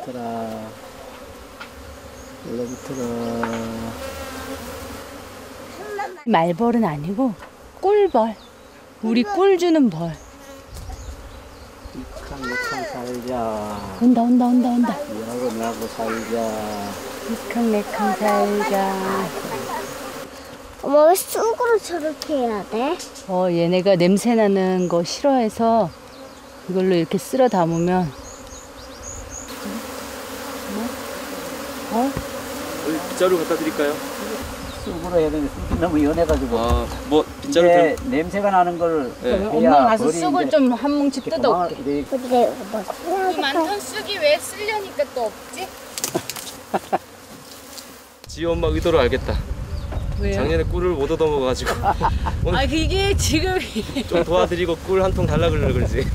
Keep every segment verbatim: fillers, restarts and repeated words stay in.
얼렁붙어라. 얼렁붙어라. 말벌은 아니고 꿀벌. 우리 꿀 주는 벌. 이캉내캉 살자. 온다 온다 온다 온다. 이하고 나하고 살자. 이캉내캉 살자. 엄마 왜 쑥으로 저렇게 해야 돼? 어, 얘네가 냄새 나는 거 싫어해서 이걸로 이렇게 쓸어 담으면. 어? 빗자루 갖다 드릴까요? 쑥으로 해야 되는데 쑥이 너무 연해가지고. 아, 뭐 빗자루 이제 들... 냄새가 나는 걸. 네. 엄마 가서 쑥을 좀 한 뭉치 뜯어올게. 근데 뭐 이 많던 쑥이 왜 쓸려니까 또 없지? 지호 엄마 의도를 알겠다. 왜요? 작년에 꿀을 못 얻어 먹어가지고 오늘 아 그게 지금 좀 도와드리고 꿀 한 통 달라 그러려 그러지.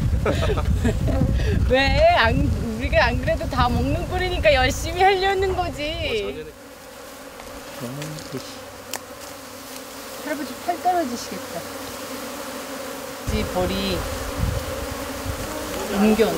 왜? 안, 우리가 안 그래도 다 먹는 꿀이니까 열심히 하려는 거지. 할아버지 팔 떨어지시겠다. 이 벌이 옮겨.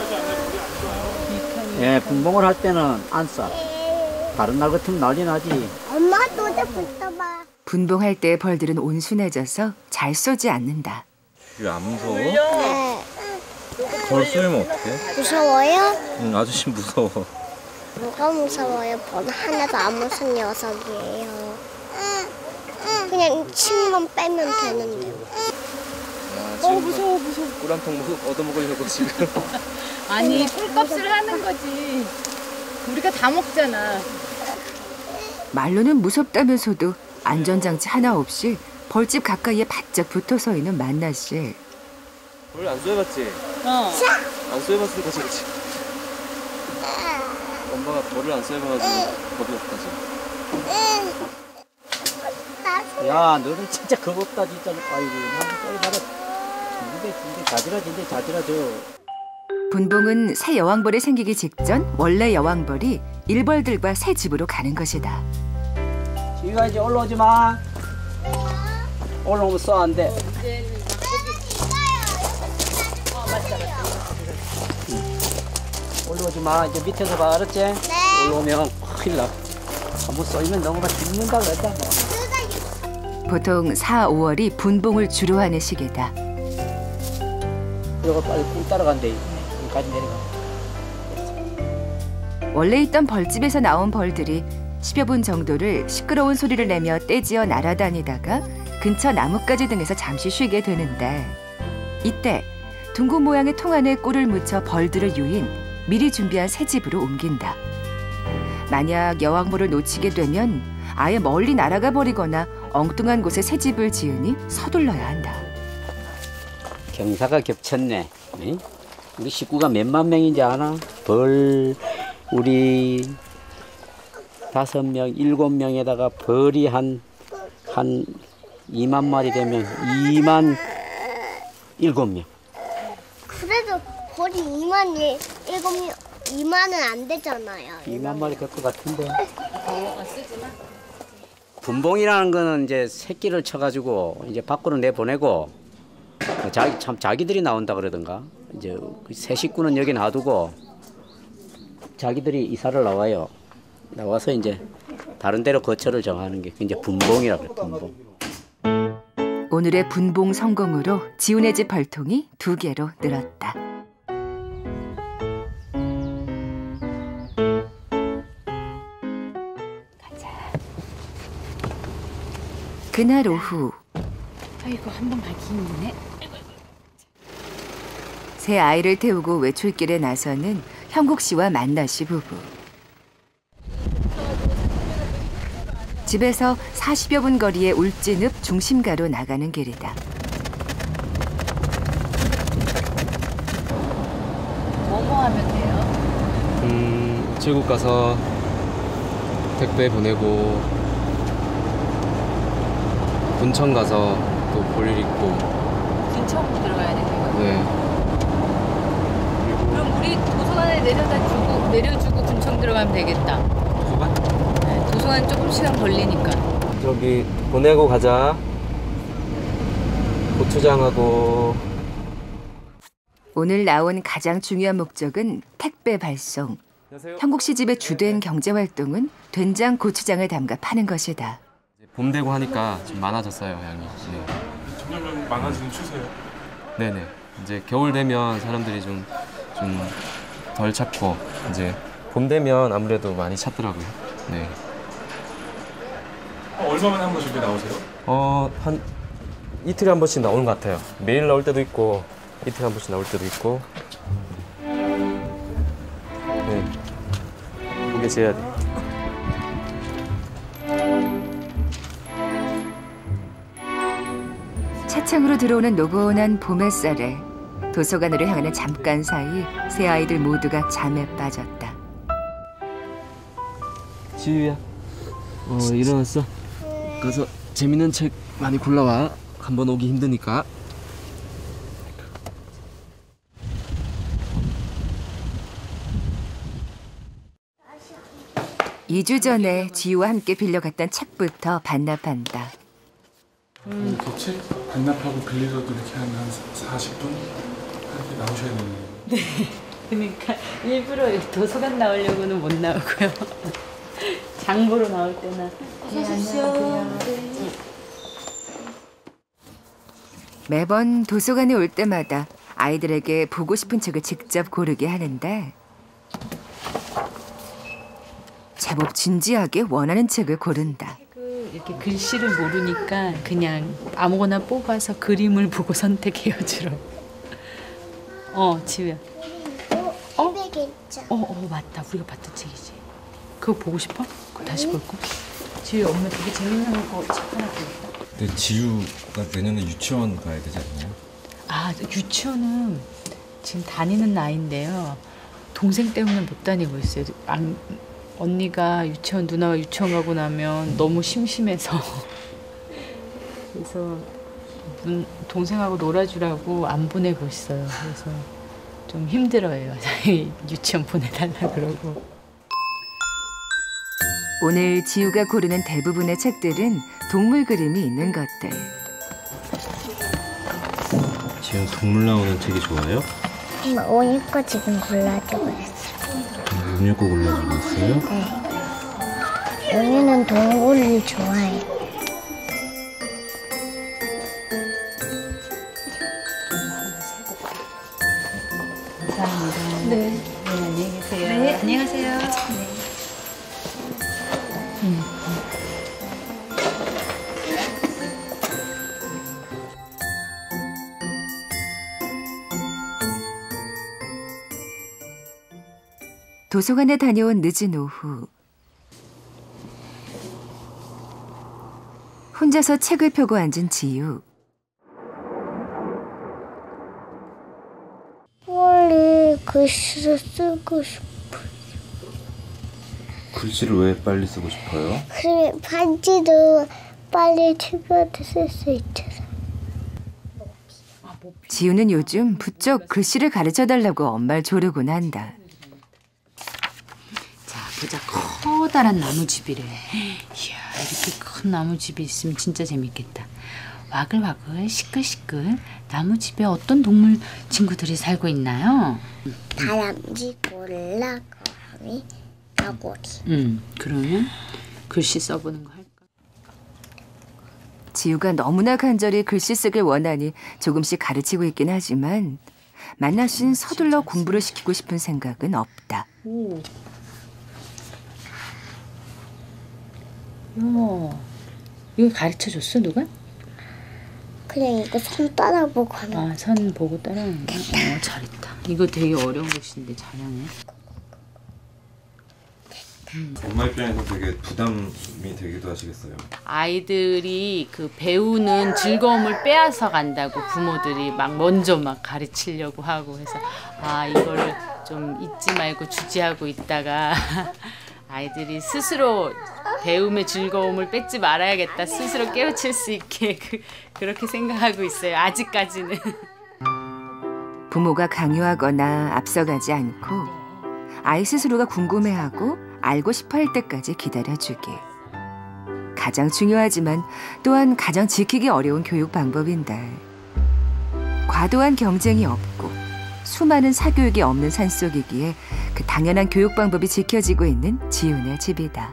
예, 분봉을 할 때는 안 싸. 다른 날 같으면 난리 나지. 엄마 또 붙어봐. 분봉할 때 벌들은 온순해져서 잘 쏘지 않는다. 안 무서워? 네. 벌 쏘이면 어떡해? 무서워요? 응, 아저씨 무서워. 뭐가 무서워요? 벌은 하나도 안 무슨 녀석이에요. 그냥 침만 빼면 되는데. 어 무서워 무서워. 꿀 한 통 얻어 먹으려고 지금. 아니 꿀값을 하는 거지. 우리가 다 먹잖아. 말로는 무섭다면서도 안전장치 하나 없이 벌집 가까이에 바짝 붙어 서 있는 만나 씨. 벌 안 쏘여봤지? 어. 안 쏘여봤으니까 그렇지. 엄마가 벌을 안 쏘여봐가지고 겁이 없다 지금. 야, 너는 진짜 겁 없다 진짜. 아이고, 나도 빨리 가라. 근데 근데 자지러진데 자지러져. 분봉은 새 여왕벌이 생기기 직전 원래 여왕벌이 일벌들과 새 집으로 가는 것이다. 지가 이제 올라오지 마. 올라오면 써 안 돼. 올라오지 마. 이제 밑에서 봐, 알았지? 네. 올라오면 큰일 나. 한번 쏘이면 너무나 죽는다 그랬다. 보통 사, 오월이 분봉을 주로 하는 시기다. 이거 빨리 꿀 따라간대. 여기까지 내려가. 원래 있던 벌집에서 나온 벌들이 십여 분 정도를 시끄러운 소리를 내며 떼지어 날아다니다가 근처 나뭇가지 등에서 잠시 쉬게 되는데 이때 둥근 모양의 통 안에 꿀을 묻혀 벌들을 유인 미리 준비한 새 집으로 옮긴다. 만약 여왕벌을 놓치게 되면 아예 멀리 날아가 버리거나 엉뚱한 곳에 새 집을 지으니 서둘러야 한다. 경사가 겹쳤네. 응? 우리 식구가 몇만 명인지 아나? 벌 우리 다섯 명, 일곱 명에다가 벌이 한 한 이만 마리 되면 이만 일곱 명. 그래도 벌이 이만 일곱 명 이만은 안 되잖아요. 이만 마리 될 것 같은데. 분봉이라는 거는 이제 새끼를 쳐가지고 이제 밖으로 내보내고 자기 참 자기들이 나온다 그러던가. 이제 새 식구는 여기 놔두고 자기들이 이사를 나와요. 나와서 이제 다른 데로 거처를 정하는 게 이제 분봉이라고 그래. 분봉. 오늘의 분봉 성공으로 지훈의 집 벌통이 두 개로 늘었다. 가자. 그날 오후 아이고 한 번 가기 힘드네. 새 아이를 태우고 외출길에 나서는 형국 씨와 만나 씨 부부. 집에서 사십여 분 거리의 울진읍 중심가로 나가는 길이다. 뭐뭐 하면 돼요? 음, 출국 가서 택배 보내고 군청 가서 또 볼일 있고. 근처부터 들어가야 되는 거예요? 네. 그럼 우리 도서관에 내려다 주고 내려주고 군청 들어가면 되겠다. 도서관? 네, 도서관 조금 시간 걸리니까. 저기 보내고 가자. 고추장하고. 오늘 나온 가장 중요한 목적은 택배 발송. 형국 씨 집의 주된 경제 활동은 된장, 고추장을 담가 파는 것이다. 봄 되고 하니까 좀 많아졌어요, 양이. 네. 점점 많아지는 추세예요? 네네. 이제 겨울 되면 사람들이 좀 좀 덜 찾고 이제 봄 되면 아무래도 많이 찾더라고요. 네. 어, 얼마 만에 한 번씩 이렇게 나오세요? 어, 한 이틀에 한 번씩 나오는 것 같아요. 매일 나올 때도 있고 이틀에 한 번씩 나올 때도 있고. 네. 고개 재야 돼. 차창으로 들어오는 노곤한 봄 햇살에 도서관으로 향하는 잠깐 사이 세 아이들 모두가 잠에 빠졌다. 지유야, 어 일어났어? 가서 재밌는 책 많이 골라와. 한 번 오기 힘드니까. 이 주 전에 지유와 함께 빌려갔던 책부터 반납한다. 음. 이렇게 책 반납하고 빌리러도 이렇게 하면 한 사십 분? 이렇게 나오셔야 되네요. 네. 그러니까 일부러 도서관 나오려고는 못 나오고요. 장 보러 나올 때나. 네, 안녕하세요. 매번 도서관에 올 때마다 아이들에게 보고 싶은 책을 직접 고르게 하는데 제법 진지하게 원하는 책을 고른다. 이렇게 글씨를 모르니까 그냥 아무거나 뽑아서 그림을 보고 선택해요 주로. 어, 지우야. 어? 있죠. 어, 어, 맞다. 우리가 봤던 책이지. 그거 보고 싶어? 그거 다시 볼 거? 지우야, 엄마 되게 재밌는 거 책 하나 보겠다. 근데 지우가 내년에 유치원 가야 되지 않나요? 아, 유치원은 지금 다니는 나이인데요. 동생 때문에 못 다니고 있어요. 안, 언니가 유치원, 누나가 유치원 가고 나면 너무 심심해서 그래서 동생하고 놀아주라고 안 보내고 있어요. 그래서 좀 힘들어요. 유치원 보내달라 그러고. 오늘 지우가 고르는 대부분의 책들은 동물 그림이 있는 것들. 지우 동물 나오는 책이 좋아요? 엄마 오늘 거 지금 골라주고 있어. 음료 거 골라주고 있어요? 네. 언니는 동물을 좋아해. 감사합니다. 네. 네, 안녕히 계세요. 네, 안녕히 가세요. 네. 음. 도서관에 다녀온 늦은 오후. 혼자서 책을 펴고 앉은 지유. 빨리 글씨를 쓰고 싶어. 글씨를 왜 빨리 쓰고 싶어요? 그래, 반지도 빨리 책에도 쓸 수 있잖아. 지유는 요즘 부쩍 글씨를 가르쳐달라고 엄마를 조르곤 한다. 자, 보자. 커다란 나무집이래. 이야, 이렇게 큰 나무집이 있으면 진짜 재밌겠다. 와글와글 시끌시끌 나무집에 어떤 동물 친구들이 살고 있나요? 다람쥐, 고릴라, 거북이, 너구리. 음, 그러면 글씨 써보는 거 할까? 지유가 너무나 간절히 글씨 쓰길 원하니 조금씩 가르치고 있긴 하지만 만나신 서둘러 공부를 시키고 싶은 생각은 없다. 오. 어머, 이거 가르쳐줬어 누가? 그냥 이거 손 따라보고 하는 거. 아, 선 보고 따라하는 거? 어, 잘했다. 이거 되게 어려운 것인데 잘하네. 엄마 입장에서 되게 부담이 되기도 하시겠어요? 아이들이 그 배우는 즐거움을 빼앗아 간다고 부모들이 막 먼저 막 가르치려고 하고 해서 아, 이거를 좀 잊지 말고 주지하고 있다가 아이들이 스스로 배움의 즐거움을 뺏지 말아야겠다. 스스로 깨우칠 수 있게 그, 그렇게 생각하고 있어요. 아직까지는. 부모가 강요하거나 앞서가지 않고 아이 스스로가 궁금해하고 알고 싶어 할 때까지 기다려주기. 가장 중요하지만 또한 가장 지키기 어려운 교육 방법인데 과도한 경쟁이 없고 수많은 사교육이 없는 산속이기에 그 당연한 교육 방법이 지켜지고 있는 지훈의 집이다.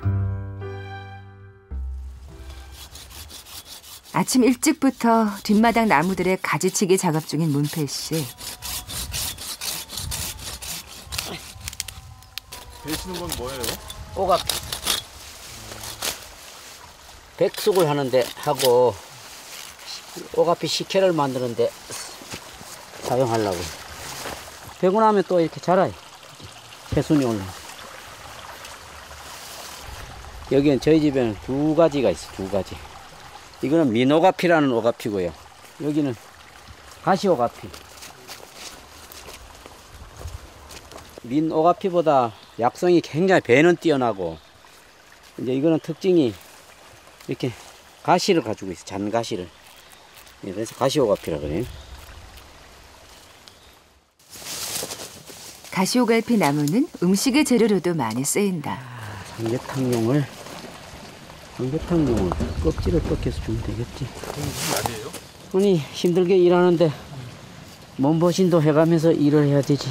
아침 일찍부터 뒷마당 나무들의 가지치기 작업 중인 문필 씨. 베시는 건 뭐예요? 오각 백숙을 하는데 하고 오가피 식혜를 만드는데 사용하려고. 배고 나면 또 이렇게 자라요. 새순이 올라. 여기는 저희 집에는 두 가지가 있어. 두 가지. 이거는 민오가피라는 오가피고요. 여기는 가시오가피. 민오가피보다 약성이 굉장히 배는 뛰어나고, 이제 이거는 특징이 이렇게 가시를 가지고 있어. 잔가시를. 그래서 가시오가피라 그래요. 가시오갈피 나무는 음식의 재료로도 많이 쓰인다. 삼계탕용을 삼계탕용을 껍질을 벗겨서 주면 되겠지. 아니에요? 아니 힘들게 일하는데 몸보신도 해가면서 일을 해야 되지.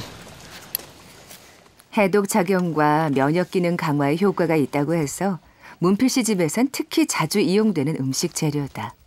해독 작용과 면역 기능 강화에 효과가 있다고 해서 문필 씨 집에선 특히 자주 이용되는 음식 재료다.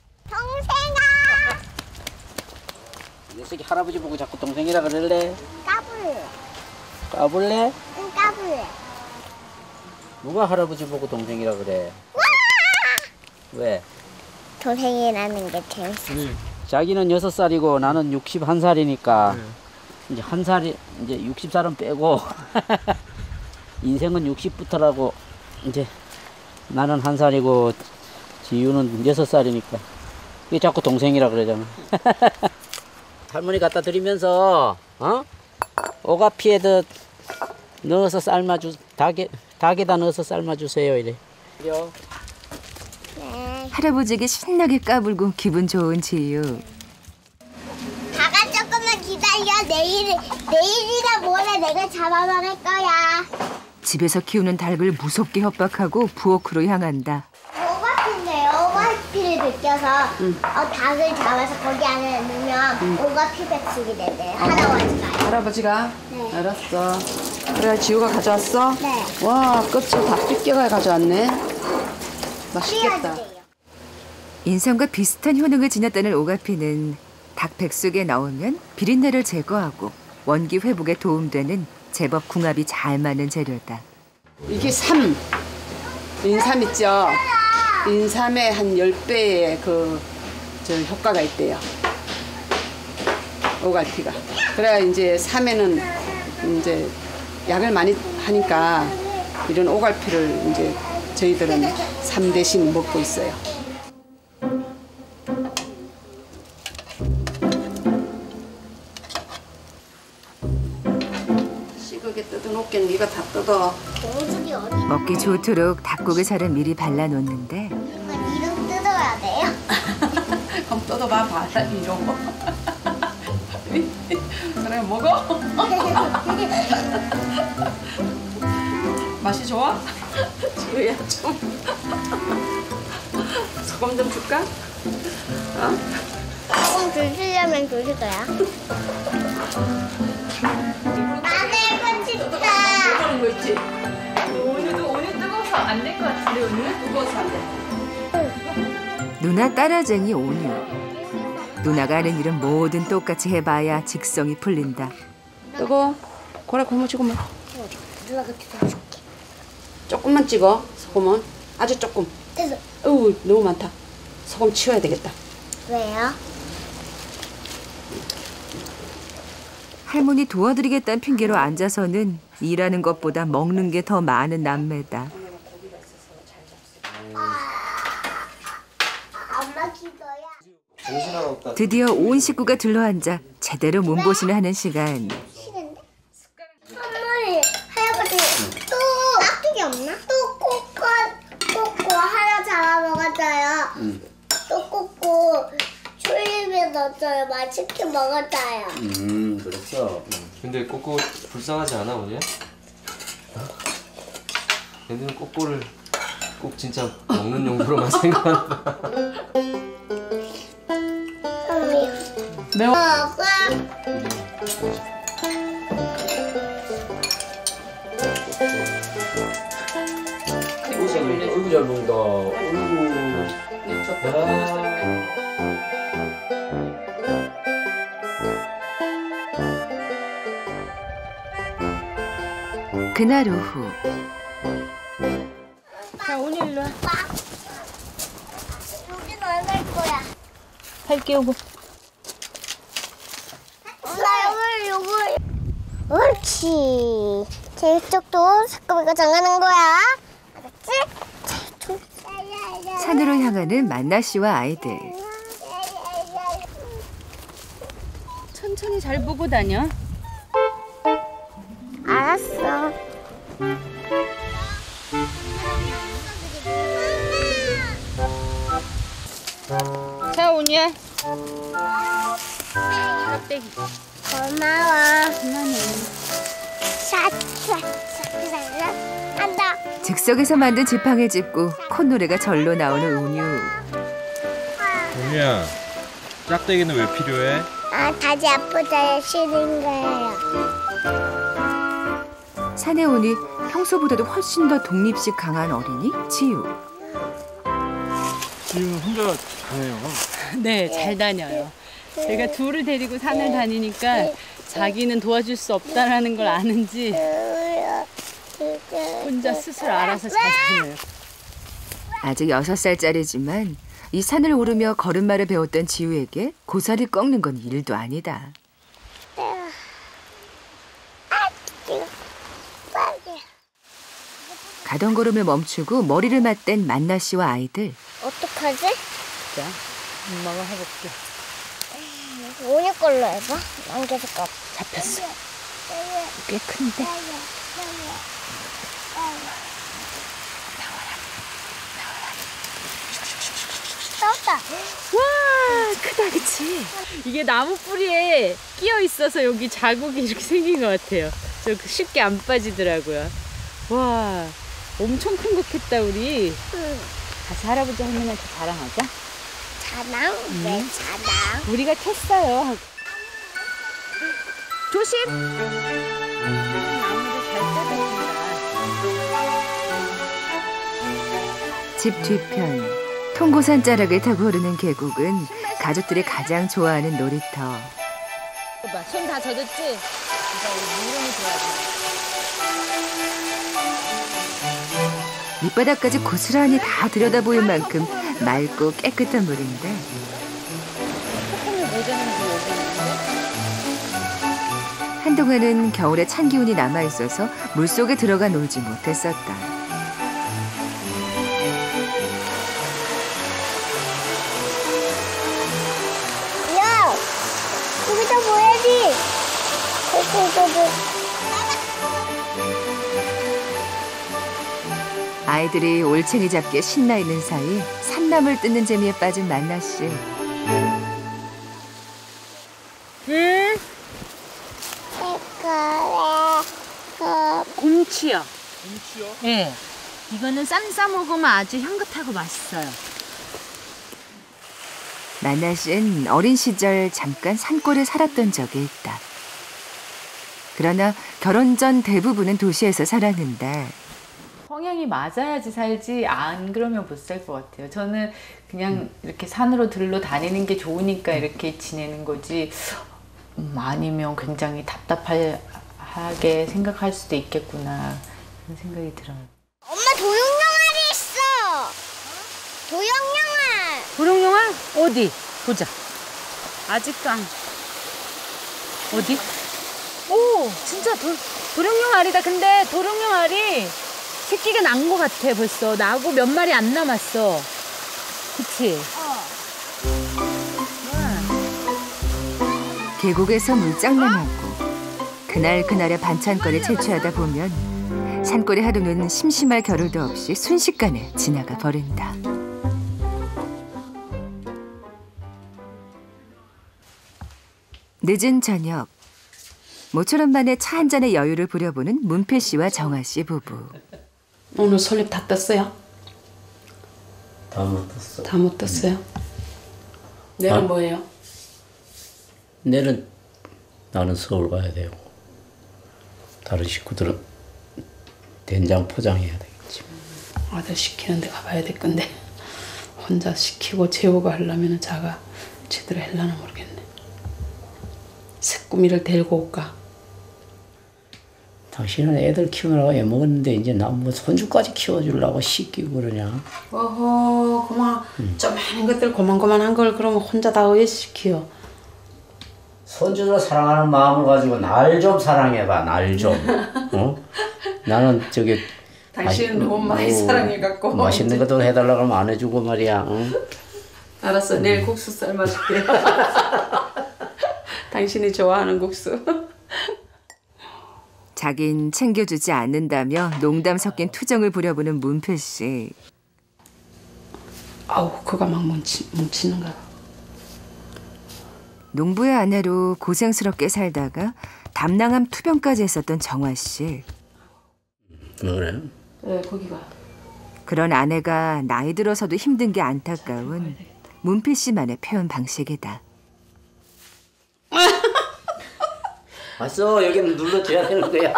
동생아! 이 녀석이 할아버지 보고 자꾸 동생이라 그럴래? 까불래. 까불래? 응, 까불래. 누가 할아버지 보고 동생이라 그래? 왜? 동생이라는 게 재밌어. 자기는 여섯 살이고 나는 육십한 살이니까 네. 이제 한 살이 이제 육십 살은 빼고 인생은 육십부터라고. 이제 나는 한 살이고 지유는 여섯 살이니까 왜 자꾸 동생이라 그러잖아. 할머니 갖다 드리면서 어? 오가피에다 넣어서 삶아주 닭에 닭에다 넣어서 삶아주세요 이래. 네. 할아버지에게 신나게 까불고 기분 좋은 지유. 다가 조금만 기다려. 내일, 내일이나 모레 내가 잡아먹을 거야. 집에서 키우는 닭을 무섭게 협박하고 부엌으로 향한다. 오가피인데요. 오가피를 벗겨서 어, 닭을 잡아서 거기 안에 넣으면 오가피 백숙이 된대요. 할아버지가. 할아버지가? 네. 알았어. 그래, 지우가 가져왔어? 네. 와, 껍질 다 삐껴가 가져왔네. 맛있겠다. 끓여주세요. 인삼과 비슷한 효능을 지녔다는 오가피는 닭 백숙에 넣으면 비린내를 제거하고 원기 회복에 도움되는 제법 궁합이 잘 맞는 재료다. 이게 삼. 인삼 있죠? 인삼의 한 열 배의 그, 저, 효과가 있대요. 오갈피가. 그래야 이제 삼에는 이제 약을 많이 하니까 이런 오갈피를 이제 저희들은 삼 대신 먹고 있어요. 시그게 뜯어놓겠는 네가 다 뜯어. 오죽이 어디? 먹기 좋도록 닭고기 살을 미리 발라놓는데 이건 이름 뜯어야 돼요? 그럼 뜯어봐 봐라 이러고. 그래 먹어. 맛이 좋아? 지우야 좀 소금 좀 줄까? 어? 조금 드시려면 드실 거야. 마늘 고춧가. 그런 거 있지? 오늘도 오늘 뜨거워서 안 될 것 같은데 오늘? 뜨거워서 안 돼. 누나 따라쟁이 온유. 누나가 하는 일은 뭐든 똑같이 해봐야 직성이 풀린다. 뜨거. 고래 고무 찍으면 누가 그렇게 도와줄게. 조금만 찍어. 소금은 아주 조금. 됐어. 어우 너무 많다. 소금 치워야 되겠다. 왜요? 할머니 도와드리겠다는 핑계로 앉아서는 일하는 것보다 먹는 게 더 많은 남매다. 엄마 기도야. 드디어 온 식구가 둘러앉아 제대로 몸보신을 하는 시간. 싫은데? 선물이 할아버지 또 깍두기 없나? 또 코코 코코 하나 잡아먹었어요. 또 코코 초입에 넣었어요. 맛있게 먹었어요. 음 그렇죠. 근데 꼬꼬 불쌍하지 않아 오늘? 얘들은 꼬꼬를 꼭 진짜 먹는 용도로만 생각한다. 매워. 먹어. 어이구 잘 먹는다. 어이구. 그날 오후 자, 오늘 일로 와. 여긴 안갈 거야. 팔 끼우고. 나 요걸 요걸. 옳지. 제 이쪽도 새꼬미가 정하는 거야. 알았지? 산으로 향하는 만나 씨와 아이들. 천천히 잘 보고 다녀. 알았어. 자, 온이야. 껍데기. 고마워. 그만해. 샤샤 샤샤 한다. 즉석에서 만든 지팡이 짚고 콧노래가 절로 나오는 운유. 동유야, 짝대기는 왜 필요해? 아, 다리 아프다 싫은 거예요. 산에 오니 평소보다도 훨씬 더 독립식 강한 어린이 지우. 지금 혼자 가네요. 네, 잘 다녀요. 제가 둘을 데리고 산을 다니니까 자기는 도와줄 수 없다라는 걸 아는지 혼자 스스로 알아서 잘 다녀요. 아직 여섯 살짜리지만 이 산을 오르며 걸음마를 배웠던 지우에게 고사를 꺾는 건 일도 아니다. 가던 걸음을 멈추고 머리를 맞댄 만나 씨와 아이들. 어떡하지? 자, 엄마가 해볼게. 오늘 걸로 해봐. 난 계속 가. 잡혔어. 꽤 큰데. 나왔다. 와, 크다, 그치? 이게 나무 뿌리에 끼어 있어서 여기 자국이 이렇게 생긴 것 같아요. 저 쉽게 안 빠지더라고요. 와, 엄청 큰 거 캤다, 우리. 응. 다시 할아버지 할머니한테 자랑하자. 자랑? 왜 자랑? 우리가 캤어요. 하고. 조심! 나무를 잘 따라준다. 집 뒤편 통고산 자락을 타고 흐르는 계곡은 가족들이 가장 좋아하는 놀이터. 봐봐, 손 다 젖었지? 이제 물건이 좋아지. 밑바닥까지 고스란히 다 들여다 보일 만큼 맑고 깨끗한 물인데 폭풍이 모자는지 여기 있는데? 한동안은 겨울에 찬 기운이 남아있어서 물속에 들어가 놀지 못했었다. 야! 여기다 뭐야지? 저저저저. 아이들이 올챙이 잡기에 신나 있는 사이 산나물 뜯는 재미에 빠진 만나 씨. 응? 이거 곰치요. 곰치요? 네. 이거는 쌈 싸 먹으면 아주 향긋하고 맛있어요. 만나 씨는 어린 시절 잠깐 산골에 살았던 적이 있다. 그러나 결혼 전 대부분은 도시에서 살았는데 성향이 맞아야지 살지 안 그러면 못 살 것 같아요. 저는 그냥 이렇게 산으로 들러 다니는 게 좋으니까 이렇게 지내는 거지 음, 아니면 굉장히 답답하게 생각할 수도 있겠구나 그런 생각이 들어요. 엄마 도룡영아리 있어. 도룡영아. 도룡영아? 어디? 보자. 아직도 안... 어디? 오! 진짜 도, 도룡영아리다. 근데 도룡영아리 새끼가 난 것 같아 벌써. 나고 몇 마리 안 남았어. 그치? 계곡에서 물장난하고 그날 그날의 반찬거리 채취하다 보면 산골의 하루는 심심할 겨를도 없이 순식간에 지나가 버린다. 늦은 저녁 모처럼 만에 차 한 잔의 여유를 부려보는 문필 씨와 정아 씨 부부. 오늘 솔잎 다 떴어요? 다 못 떴어. 다 못 떴어요? 내일 아. 뭐예요? 내일은 나는 서울 가야 되고 다른 식구들은 된장 포장해야 되겠지. 아들 시키는 데 가봐야 될 건데 혼자 시키고 재우고 하려면 자가 제대로 하려나 모르겠네. 새꾸미를 데리고 올까? 당신은 애들 키우느라고 애먹었는데 이제 나 뭐 손주까지 키워주려고 씻기고 그러냐? 어허, 그만 음. 좀 많은 것들 고만고만한 걸 그러면 혼자 다 왜 시키요? 손주를 사랑하는 마음을 가지고 날 좀 사랑해봐, 날 좀. 어? 나는 저기 당신은 너무 많이 사랑해갖고 맛있는 것도 해달라고 하면 안 해주고 말이야. 응? 알았어, 음. 내일 국수 삶아줄게. 당신이 좋아하는 국수. 자긴 챙겨주지 않는다며 농담 섞인 투정을 부려보는 문필 씨. 아우, 그가 막 뭉치, 뭉치는가. 농부의 아내로 고생스럽게 살다가 담낭암 투병까지 했었던 정화 씨. 뭐 그래? 네, 거기가. 그런 아내가 나이 들어서도 힘든 게 안타까운 문필 씨만의 표현 방식이다. 왔어, 여기는 눌러줘야 되는 거야.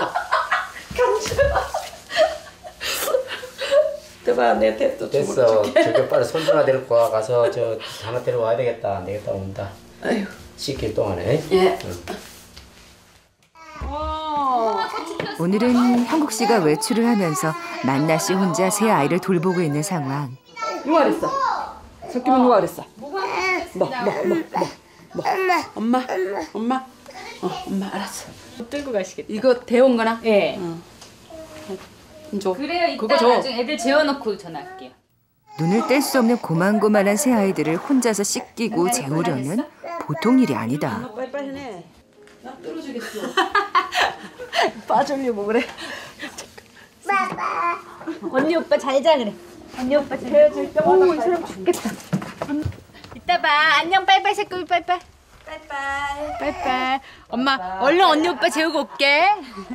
대박, 내 대도 됐어. 저기 빨리 손주나 데리고 와 가서 저 하나 데려와야 되겠다. 안 되겠다 온다. 아유. 씻길 동안에. 예. 응. 오늘은 형국 씨가 외출을 하면서 만나 씨 혼자 세 아이를 돌보고 있는 상황. 누가 그랬어? 석기만 누가 그랬어? 뭐, 뭐, 뭐, 뭐, 뭐. 엄마, 엄마, 어, 엄마 알았어. 들고 가시겠다. 이거 데운 거나? 예. 어. 줘. 그래요. 이따 그거 줘. 나중에 애들 재워놓고 전화할게요. 눈을 뗄 수 없는 고만고만한 새 아이들을 혼자서 씻기고 재우려는 보통 일이 아니다. 빨리빨리 해. 나 떨어지겠어. 빠지려고 그래. 언니 오빠 잘 자 그래. 언니 오빠 잘 자. 오, 이 사람 죽겠다. 이따 봐. 안녕. 빠이빠이 새끼 빠이빠이. 빠이빠이. 빠이빠이. 엄마 얼른 언니 오빠 재우고 올게.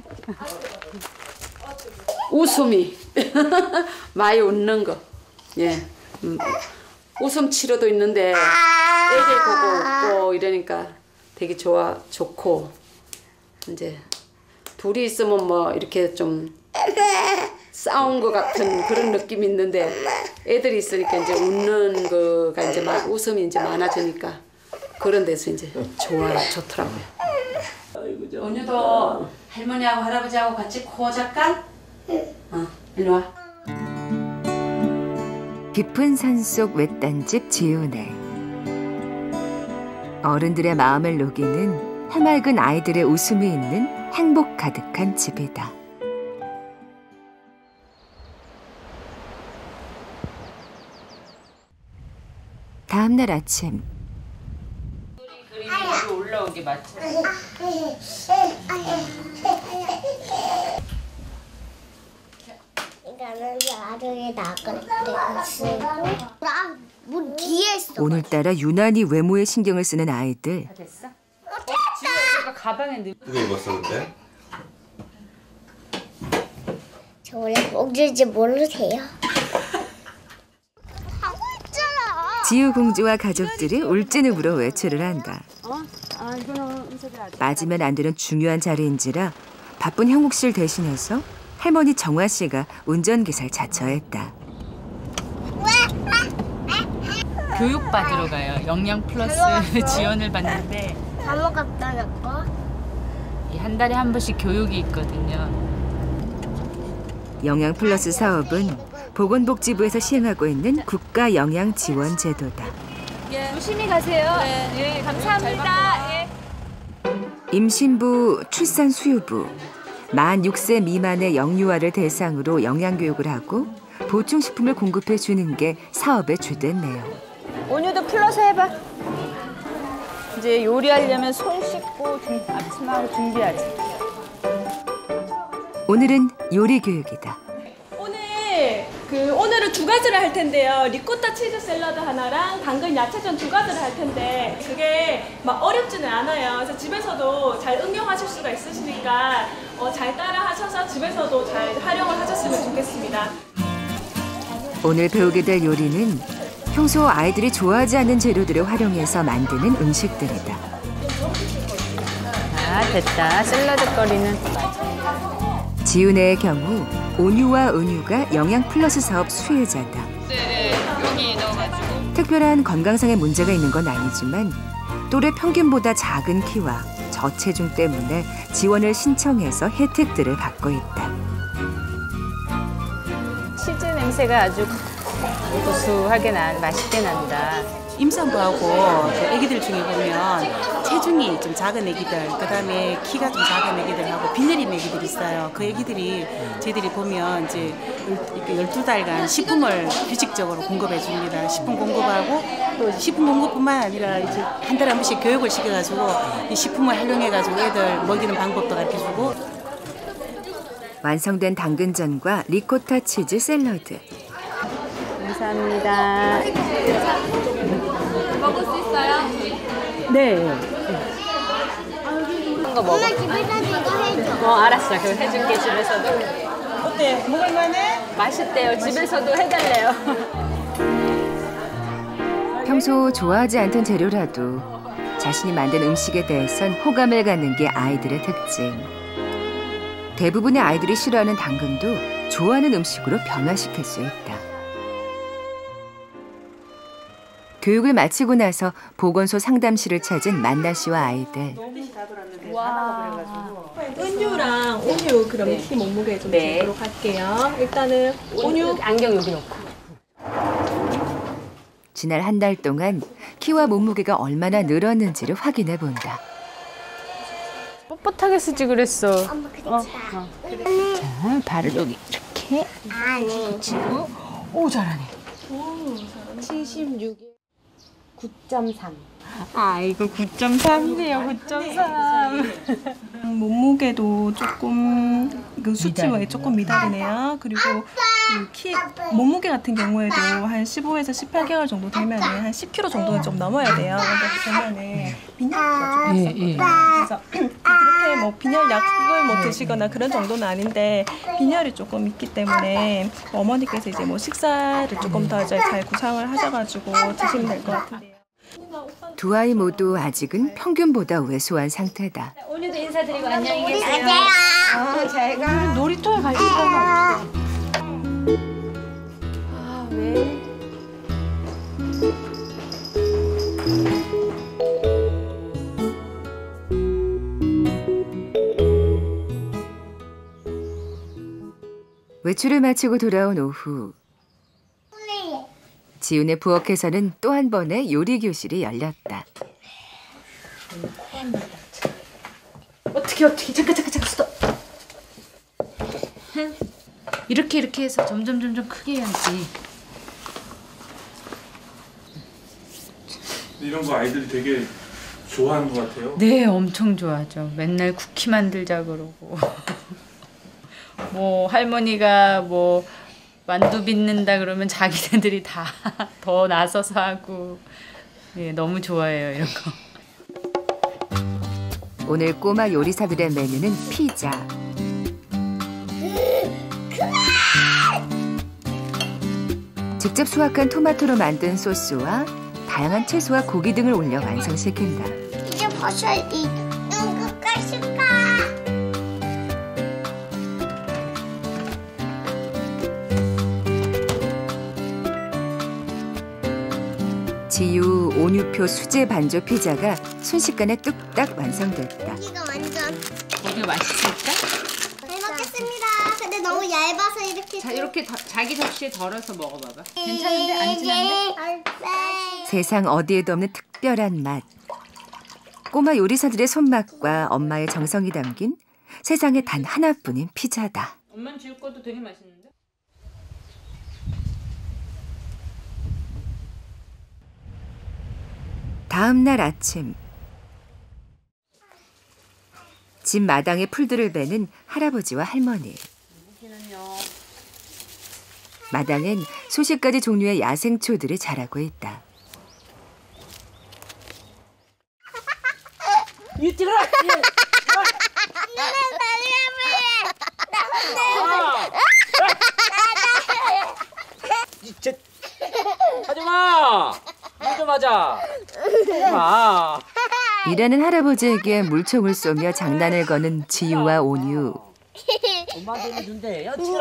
웃음이 많이 웃는 거. 예. 음. 웃음 치료도 있는데 애들 보고 웃고 이러니까 되게 좋아 좋고 이제 둘이 있으면 뭐 이렇게 좀 싸운 것 같은 그런 느낌이 있는데 애들이 있으니까 이제 웃는 거가 이제 막 웃음이 이제 많아지니까 그런 데서 이제 좋아 좋더라고요. 언니도 할머니하고 할아버지하고 같이 코 잠깐. 어, 일로 와. 깊은 산속 외딴집 지훈에 어른들의 마음을 녹이는 해맑은 아이들의 웃음이 있는 행복 가득한 집이다. 다음 날 아침. 그림이 올라오게 맞춰. 나는 나중에 나갈 때 쓰고 나문 뒤에 있어. 오늘따라 유난히 외모에 신경을 쓰는 아이들. 다 됐어? 지우가 가방에 넣. 예쁘게 입었어 근데? 저 원래 공주인지 모르세요? 하고 있잖아. 지우 공주와 가족들이 울진읍으로 외출을 한다. 빠지면 안 되는 중요한 자리인지라 바쁜 형국 씨를 대신해서 할머니 정화 씨가 운전기사를 자처했다. 교육 받으러 가요. 영양 플러스 지원을 받는데 다 먹었다 내 거. 한 달에 한 번씩 교육이 있거든요. 영양 플러스 사업은 보건복지부에서 시행하고 있는 국가 영양 지원 제도다. 예. 조심히 가세요. 네, 예, 감사합니다. 예. 임신부, 출산 수유부, 만 육 세 미만의 영유아를 대상으로 영양교육을 하고 보충식품을 공급해 주는 게 사업의 주된 내용. 온유도 플러스 해봐. 이제 요리하려면 손 씻고 좀 아침하고 준비하지. 오늘은 요리 교육이다. 오늘 그 오늘은 두 가지를 할 텐데요. 리코타 치즈 샐러드 하나랑 당근 야채전 두 가지를 할 텐데 그게 막 어렵지는 않아요. 그래서 집에서도 잘 응용하실 수가 있으시니까 어, 잘 따라 하셔서 집에서도 잘 활용을 하셨으면 좋겠습니다. 오늘 배우게 될 요리는 평소 아이들이 좋아하지 않는 재료들을 활용해서 만드는 음식들이다. 아 됐다. 샐러드 거리는. 지훈의 경우 온유와 은유가 영양 플러스 사업 수혜자다. 네, 여기 넣어가지고. 특별한 건강상의 문제가 있는 건 아니지만 또래 평균보다 작은 키와 저체중 때문에 지원을 신청해서 혜택들을 받고 있다. 치즈 냄새가 아주 고소하게 나, 맛있게 난다. 임산부하고 그 아기들 중에 보면 체중이 좀 작은 아기들, 그다음에 키가 좀 작은 아기들하고 빈혈인 아기들이 있어요. 그 아기들이 저희들이 보면 이제 열두 달간 식품을 규칙적으로 공급해 줍니다. 식품 공급하고 또 식품 공급뿐만 아니라 이제 한 달에 한 번씩 교육을 시켜가지고 이 식품을 활용해가지고 애들 먹이는 방법도 가르쳐주고. 완성된 당근전과 리코타 치즈 샐러드. 감사합니다. 먹을 수 있어요? 네. 이거 먹어. 엄마 집에서도 이거 해줘. 어, 알았어. 그거 해줄게, 집에서도. 어때? 먹을만해? 맛있대요. 집에서도 해달래요. 평소 좋아하지 않던 재료라도 자신이 만든 음식에 대해선 호감을 갖는 게 아이들의 특징. 대부분의 아이들이 싫어하는 당근도 좋아하는 음식으로 변화시킬 수 있다. 교육을 마치고 나서 보건소 상담실을 찾은 만나 씨와 아이들. 은유랑 온유 그럼 네. 키 몸무게 좀 네. 재도록 할게요. 일단은 온유 안경 여기 놓고. 지난 한 달 동안 키와 몸무게가 얼마나 늘었는지를 확인해 본다. 뻣뻣하게 쓰지 그랬어. 엄마 그래. 어, 어. 자, 발을 여기 이렇게. 아니. 치고. 오, 잘하네. 칠십육에 구 점 삼. 아, 이거 구 점 삼이네요. 구 점 삼. 몸무게도 조금 그 수치와 조금 미달이네요. 그리고 그 키 몸무게 같은 경우에도 한 십오에서 십팔 개월 정도 되면 한 십 킬로그램 정도는 좀 넘어야 돼요. 그러니까 보면은 빈혈기가 좀 예, 있었거든요. 예. 그래서 그렇게 뭐 빈혈 약을 뭐 드시거나 그런 정도는 아닌데 빈혈이 조금 있기 때문에 어머니께서 이제 뭐 식사를 조금 더 이제 잘 구상을 하셔가지고 드시면 될 것 같은데요. 두 아이 모두 아직은 평균보다 왜소한 상태다. 오늘도 인사드리고 안녕히 계세요. 어, 잘 가. 놀이터에 갈 시간이 없어. 아, 왜? 외출을 마치고 돌아온 오후. 지훈의 부엌에서는 또 한 번의 요리 교실이 열렸다. 어떻게 어떻게 잠깐 잠깐 잠깐 스톱. 이렇게 이렇게 해서 점점 점점 크게 해야지. 이런 거 아이들이 되게 좋아하는 것 같아요. 네, 엄청 좋아하죠. 맨날 쿠키 만들자 그러고. 뭐 할머니가 뭐 만두 빚는다 그러면 자기네들이 다 더 나서서 하고. 예, 너무 좋아해요, 이런 거. 오늘 꼬마 요리사들의 메뉴는 피자. 직접 수확한 토마토로 만든 소스와 다양한 채소와 고기 등을 올려 완성시킨다. 이제 벌써 이 누구가 싶까? 지유, 온유표 수제 반조 피자가 순식간에 뚝딱 완성됐다. 이거 완전. 고기 맛있을까? 잘 먹겠습니다. 근데 너무 얇아서 이렇게. 자, 이렇게 더, 자기 접시에 덜어서 먹어봐봐. 괜찮은데? 안 진한데? 세상 어디에도 없는 특별한 맛. 꼬마 요리사들의 손맛과 엄마의 정성이 담긴 세상에 단 하나뿐인 피자다. 엄마는 지울 것도 되게 맛있는데? 다음 날 아침. 집 마당에 풀들을 베는 할아버지와 할머니. 마당엔 수십 가지 종류의 야생초들이 자라고 있다. 이 찍어라! 저, 하지마! 물 좀 하자. 하지마. 일하는 할아버지에게 물총을 쏘며 장난을 거는 지유와 온유. 엄마한테 준대. 야, 치라.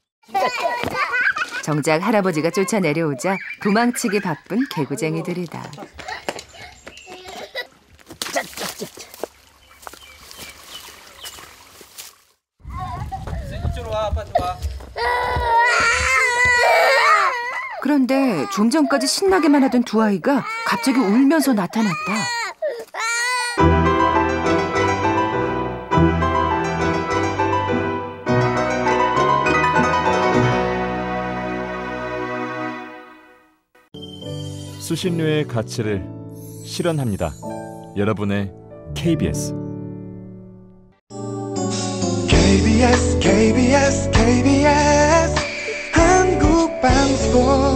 정작 할아버지가 쫓아 내려오자 도망치기 바쁜 개구쟁이들이다. 이쪽으로 와, 아빠한테 와. 그런데 좀 전까지 신나게만 하던 두 아이가 갑자기 울면서 나타났다. 수신료의 가치를 실현합니다. 여러분의 케이비에스. 케이비에스, 케이비에스, 케이비에스 한국방송